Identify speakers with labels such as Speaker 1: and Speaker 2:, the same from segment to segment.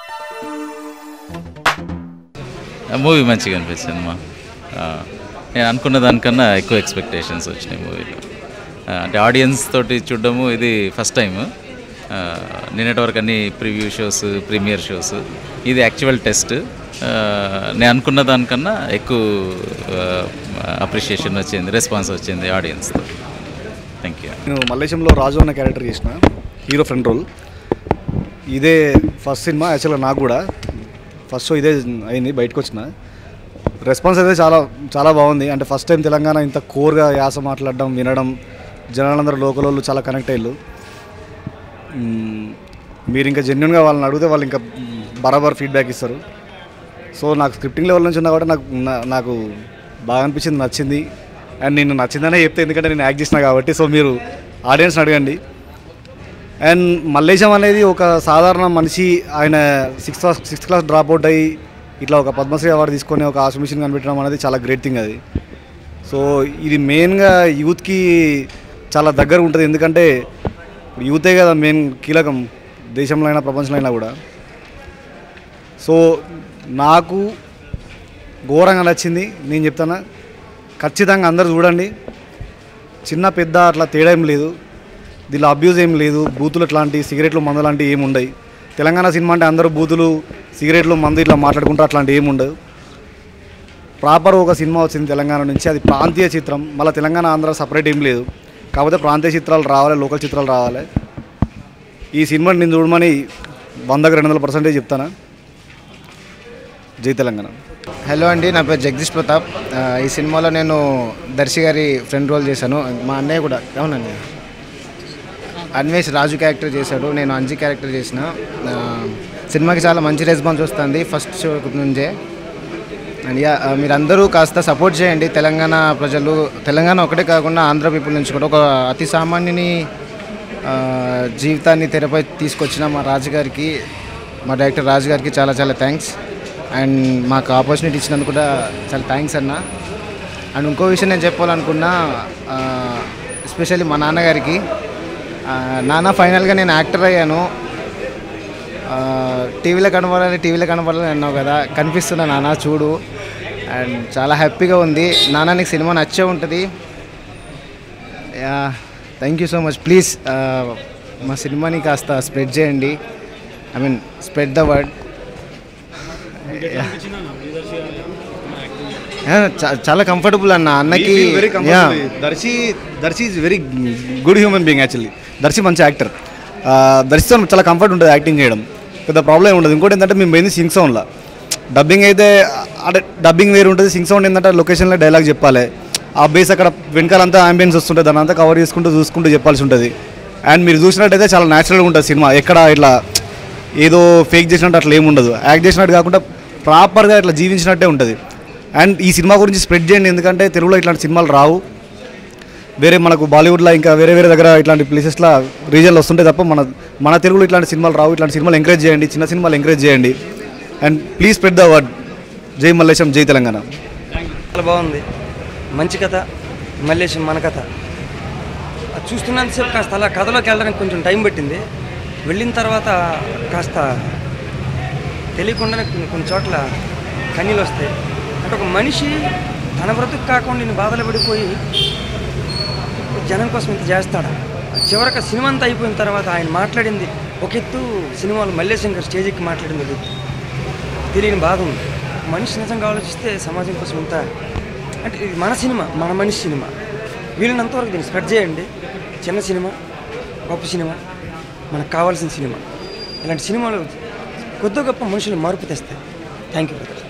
Speaker 1: Movie మంచిగా అనిపించింది మా నేను అనుకున్న దానికన్నా ఎక్కువ ఎక్స్పెక్టేషన్స్ వచ్చినాయి మూవీలో. అంటే ఆడియన్స్ తోటి చూడడము ఇది ఫస్ట్ టైం. నిన్నటి వరకు అన్ని ప్రివ్యూ షోస్, ప్రీమియర్ షోస్, ఇది యాక్చువల్ టెస్ట్. నేను అనుకున్న దానికన్నా ఎక్కువ అప్రిషియేషన్ వచ్చింది, రెస్పాన్స్ వచ్చింది ఆడియన్స్తో. Thank you.
Speaker 2: నేను మల్లేశంలో రాజు అన్న క్యారెక్టర్ చేసిన హీరో ఫ్రంట్ రోల్. ఇదే ఫస్ట్ సినిమా యాక్చువల్గా నాకు కూడా. ఫస్ట్ షో ఇదే అయింది, బయటకు వచ్చిన. రెస్పాన్స్ అయితే చాలా చాలా బాగుంది. అంటే ఫస్ట్ టైం తెలంగాణ ఇంత కోర్గా యాస మాట్లాడడం, వినడం, జనాలందరూ లోకల్ వాళ్ళు చాలా కనెక్ట్ అయ్యారు. మీరు ఇంకా జెన్యున్గా వాళ్ళని అడిగితే వాళ్ళు ఇంకా బరాబర్ ఫీడ్బ్యాక్ ఇస్తారు. సో నాకు స్క్రిప్టింగ్ లెవెల్ నుంచి ఉన్నా కూడా నాకు బాగా అనిపించింది, నచ్చింది. అండ్ నేను నచ్చిందనే చెప్తే, ఎందుకంటే నేను యాక్ట్ చేసిన కాబట్టి. సో మీరు ఆడియన్స్ని అడగండి. అండ్ మల్లేశం అనేది ఒక సాధారణ మనిషి. ఆయన సిక్స్త్ క్లాస్ డ్రాప్ అవుట్ అయ్యి ఇట్లా ఒక పద్మశ్రీ అవార్డు తీసుకొని ఒక ఆశమిషన్ కనిపెట్టడం అనేది చాలా గ్రేట్ థింగ్ అది. సో ఇది మెయిన్గా యూత్కి చాలా దగ్గర ఉంటుంది. ఎందుకంటే యూతే కదా మెయిన్ కీలకం దేశంలో అయినా ప్రపంచంలో అయినా కూడా. సో నాకు ఘోరంగా నచ్చింది. నేను చెప్తాను, ఖచ్చితంగా అందరూ చూడండి. చిన్న పెద్ద అట్లా తేడా ఏం లేదు, దీనిలో అబ్యూజ్ ఏం లేదు. బూతులు అట్లాంటి, సిగరెట్లు, మందు లాంటివి ఏమి ఉండవు. తెలంగాణ సినిమా అంటే అందరూ బూతులు, సిగరెట్లు, మందు ఇట్లా మాట్లాడుకుంటారు, అట్లాంటివి ఏమి ఉండవు. ప్రాపర్ ఒక సినిమా వచ్చింది తెలంగాణ నుంచి, అది ప్రాంతీయ చిత్రం. మళ్ళీ తెలంగాణ, ఆంధ్ర సపరేట్ ఏం లేదు. కాకపోతే ప్రాంతీయ చిత్రాలు రావాలి, లోకల్ చిత్రాలు రావాలి. ఈ సినిమాని నేను చూడమని 100కి 200% చెప్తాను. జై తెలంగాణ.
Speaker 3: హలో అండి, నా పేరు జగదీష్ ప్రతాప్. ఈ సినిమాలో నేను దర్శి గారి ఫ్రెండ్ రోల్ చేశాను. మా అన్నయ్య కూడా, అవునండి, అన్వేష్ రాజు క్యారెక్టర్ చేశాడు, నేను అంజీ క్యారెక్టర్ చేసిన. సినిమాకి చాలా మంచి రెస్పాన్స్ వస్తుంది ఫస్ట్ షో నుంచే. అండ్ మీరందరూ కాస్త సపోర్ట్ చేయండి. తెలంగాణ ప్రజలు, తెలంగాణ ఒకటే కాకుండా ఆంధ్ర పీపుల్ నుంచి కూడా ఒక అతి సామాన్యుని జీవితాన్ని తెరపై తీసుకొచ్చిన మా రాజుగారికి, మా డైరెక్టర్ రాజు గారికి చాలా చాలా థ్యాంక్స్. అండ్ మాకు ఆపర్చునిటీ ఇచ్చినందుకు కూడా చాలా థ్యాంక్స్ అన్న. అండ్ ఇంకో విషయం నేను చెప్పాలనుకున్నా, ఎస్పెషల్లీ మా నాన్నగారికి. నాన్న, ఫైనల్గా నేను యాక్టర్ అయ్యాను. టీవీలో కనపడాలని అన్నావు కదా, కనిపిస్తున్నా నాన్న, చూడు. అండ్ చాలా హ్యాపీగా ఉంది. నాన్న, నీకు సినిమా నచ్చే ఉంటుంది. Thank you so much. Please మా సినిమాని కాస్త స్ప్రెడ్ చేయండి. I mean spread the word. చాలా కంఫర్టబుల్ అన్న అన్నకి.
Speaker 2: Darshi is very good human being. Actually Darshi మంచి యాక్టర్. దర్శితో చాలా కంఫర్ట్ ఉంటుంది యాక్టింగ్ చేయడం, పెద్ద ప్రాబ్లం ఉండదు. ఇంకోటి ఏంటంటే మేము పోయింది సింగ్ సౌండ్లో. డబ్బింగ్ అయితే అంటే డబ్బింగ్ వేరు ఉంటుంది. సింగ్ సౌండ్ ఏంటంటే లొకేషన్లో డైలాగ్ చెప్పాలి. ఆ బేస్ అక్కడ వెనకాలంతా అంబియన్స్ వస్తుంటుంది, దాని అంతా కవర్ చేసుకుంటూ చూసుకుంటూ చెప్పాల్సి ఉంటుంది. అండ్ మీరు చూసినట్టయితే చాలా న్యాచురల్గా ఉంటుంది సినిమా. ఎక్కడ ఇట్లా ఏదో ఫేక్ చేసినట్టు అట్లా ఏముండదు. యాక్ట్ చేసినట్టు కాకుండా ప్రాపర్గా ఇట్లా జీవించినట్టే ఉంటుంది. అండ్ ఈ సినిమా గురించి స్ప్రెడ్ చేయండి, ఎందుకంటే తెలుగులో ఇట్లాంటి సినిమాలు రావు. వేరే మనకు బాలీవుడ్లో ఇంకా వేరే వేరే దగ్గర ఇట్లాంటి ప్లేసెస్లో రీజన్లో వస్తుంటే తప్ప మన తెలుగులో ఇట్లాంటి సినిమాలు రావు. ఇట్లాంటి సినిమాలు ఎంకరేజ్ చేయండి, చిన్న సినిమాలు ఎంకరేజ్ చేయండి. And please spread the word. జై మల్లేశం, జై తెలంగాణ.
Speaker 4: చాలా బాగుంది, మంచి కథ. మల్లేశం మన కథ. అది చూస్తున్నంతసేపు కాస్త అలా కథలోకి వెళ్ళడానికి కొంచెం టైం పట్టింది. వెళ్ళిన తర్వాత కాస్త తెలియకుండానే కొన్ని చోట్ల కన్నీళ్ళు వస్తాయి. అంటే ఒక మనిషి తన బ్రతుకు కాకుండా నేను బాధలు పడిపోయి జనం కోసం ఇంత చేస్తాడా. చివరికి సినిమా అంతా అయిపోయిన తర్వాత ఆయన మాట్లాడింది ఒక ఎత్తు, సినిమాలో మల్లేశం గారు స్టేజ్కి మాట్లాడింది ఒక ఎత్తు. తెలియని బాధ ఉంది. మనిషి నిజంగా ఆలోచిస్తే సమాజం కోసం ఇంత, అంటే ఇది మన సినిమా, మన మనిషి సినిమా. వీళ్ళనంతవరకు దీన్ని స్ప్రెడ్ చేయండి. చిన్న సినిమా, గొప్ప సినిమా, మనకు కావాల్సిన సినిమా. ఇలాంటి సినిమాలు కొద్ది గొప్ప మనుషులు మార్పు తెస్తాయి. Thank you brother.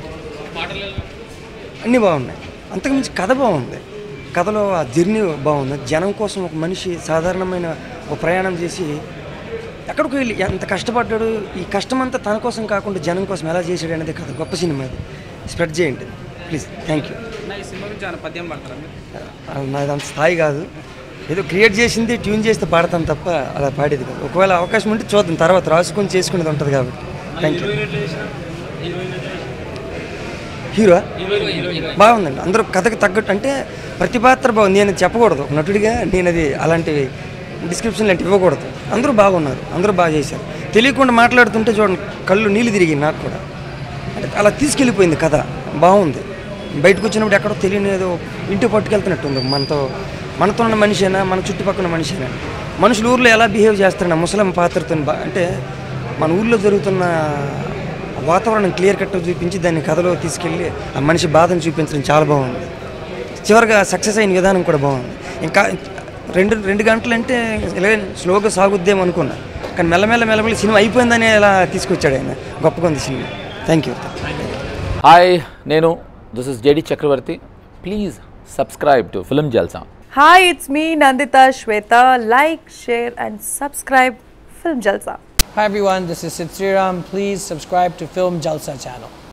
Speaker 4: అన్నీ బాగున్నాయి. అంతకుమించి కథ బాగుంది. కథలో ఆ జర్నీ బాగుంది. జనం కోసం ఒక మనిషి సాధారణమైన ఒక ప్రయాణం చేసి ఎక్కడికి వెళ్ళి ఎంత కష్టపడ్డాడు, ఈ కష్టమంతా తన కోసం కాకుండా జనం కోసం ఎలా చేశాడు అనేది కథ. గొప్ప సినిమా అది. స్ప్రెడ్ చేయండి ప్లీజ్. Thank you. నాది అంత స్థాయి కాదు, ఏదో క్రియేట్ చేసింది ట్యూన్ చేస్తే పాడతాను తప్ప అలా పాడేది కాదు. ఒకవేళ అవకాశం ఉంటే చూద్దాం, తర్వాత రాసుకొని చేసుకునేది ఉంటుంది కాబట్టి. Thank you. హీరో బాగుందండి. అందరూ కథకు తగ్గట్టు, అంటే ప్రతి పాత్ర బాగుంది. నేను చెప్పకూడదు నటుడిగా, నేను అది అలాంటివి డిస్క్రిప్షన్ లాంటి ఇవ్వకూడదు. అందరూ బాగున్నారు, అందరూ బాగా చేశారు. తెలియకుండా మాట్లాడుతుంటే చూడండి కళ్ళు నీళ్ళు తిరిగి నాకు కూడా. అంటే అలా తీసుకెళ్ళిపోయింది కథ, బాగుంది. బయటకు వచ్చినప్పుడు ఎక్కడో తెలియని ఏదో ఇంటికి పట్టుకెళ్తున్నట్టుంది. మనతో ఉన్న మనిషేనా, మన చుట్టుపక్కల మనిషేనా, మనుషులు ఊర్లో ఎలా బిహేవ్ చేస్తారన్న ముసలం పాత్రతో అంటే మన ఊర్లో జరుగుతున్న వాతావరణం క్లియర్ కట్ చూపించి దాన్ని కథలో తీసుకెళ్ళి ఆ మనిషి బాధను చూపించడం చాలా బాగుంది. చివరిగా సక్సెస్ అయిన విధానం కూడా బాగుంది. ఇంకా రెండు గంటలు అంటే ఇలా స్లోగా సాగుద్దేమో అనుకున్నా, కానీ మెల్లమెల్ల సినిమా అయిపోయిందని ఇలా తీసుకొచ్చాడు ఆయన. గొప్పగా ఉంది సినిమా. Thank you.
Speaker 5: Hi, this is JD Chakravarti. Please subscribe to Film Jalsa.
Speaker 6: Hi, it's me Nandita Shweta. Like, share and subscribe Film Jalsa.
Speaker 7: Hi everyone, this is Sid Sriram. Please subscribe to Film Jalsa channel.